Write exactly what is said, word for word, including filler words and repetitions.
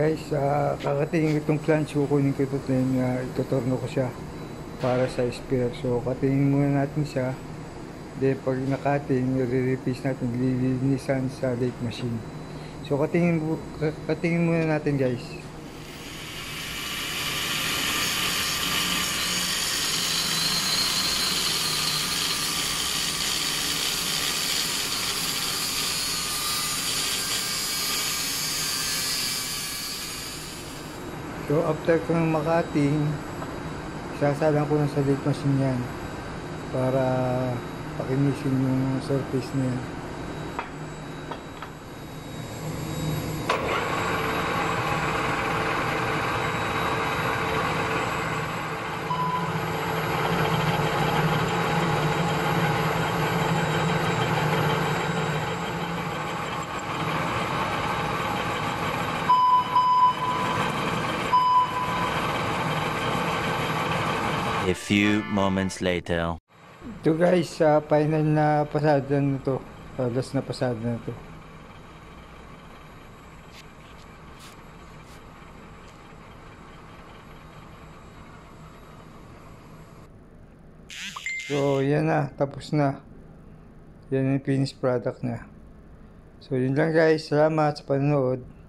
Guys, uh, kakatingin ko itong flange, kukunin ko ito, uh, ituturno ko siya para sa spare. So, katingin muna natin siya. Then, pag nakating, i-replace natin, lilinisan sa lathe machine. So, katingin, katingin muna natin, guys. So after ko ng makating, sasalang ko na sa lathe machine yan para pakinisin yung surface niya. A few moments later. Ito guys, sa uh, final na pasada na to, uh, last na pasada na to. So yan na, tapos na. Yan yung finished product na. So yun lang guys, salamat sa panonood.